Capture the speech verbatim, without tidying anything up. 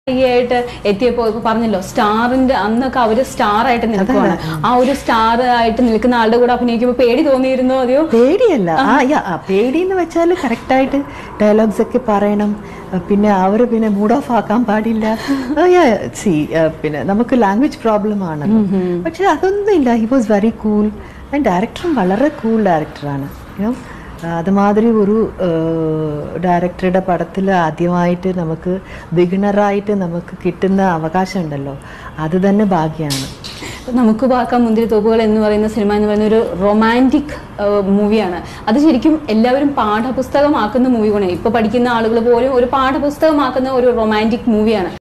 ആയിട്ട് എത്തിയപ്പോ ഇപ്പൊ പറഞ്ഞല്ലോ സ്റ്റാറിന്റെ അന്നൊക്കെ അവര് സ്റ്റാർ ആയിട്ട് നിൽക്കുവാണ്. ആ ഒരു സ്റ്റാർ ആയിട്ട് നിൽക്കുന്ന ആളുടെ കൂടെ അഭിനയിക്കുമ്പോ പേടി തോന്നിയിരുന്നോ? അതെയോ? പേടിയല്ല, ആ പേടി എന്ന് വെച്ചാൽ കറക്റ്റ് ആയിട്ട് ഡയലോഗ്സ് ഒക്കെ പറയണം. പിന്നെ അവര് പിന്നെ മൂഡ് ഓഫ് ആക്കാൻ പാടില്ല. സി പിന്നെ നമുക്ക് ലാംഗ്വേജ് പ്രോബ്ലം ആണല്ലോ, പക്ഷെ അതൊന്നും ഇല്ല. He was very cool and ഡയറക്ടറും വളരെ കൂൾ ഡയറക്ടറാണ്. അതുമാതിരി ഒരു ഡയറക്ടറുടെ പടത്തിൽ ആദ്യമായിട്ട് നമുക്ക് ബിഗിനറായിട്ട് നമുക്ക് കിട്ടുന്ന അവകാശം ഉണ്ടല്ലോ, അത് തന്നെ ഭാഗ്യമാണ്. നമുക്ക് പാർക്കാം മുന്തിരിത്തോപ്പുകൾ എന്ന് പറയുന്ന സിനിമ എന്ന് പറയുന്ന ഒരു റൊമാൻറ്റിക് മൂവിയാണ്. അത് ശരിക്കും എല്ലാവരും പാഠപുസ്തകമാക്കുന്ന മൂവി കൂടെ. ഇപ്പൊ പഠിക്കുന്ന ആളുകൾ പോലും ഒരു പാഠപുസ്തകമാക്കുന്ന ഒരു റൊമാൻറ്റിക് മൂവിയാണ്.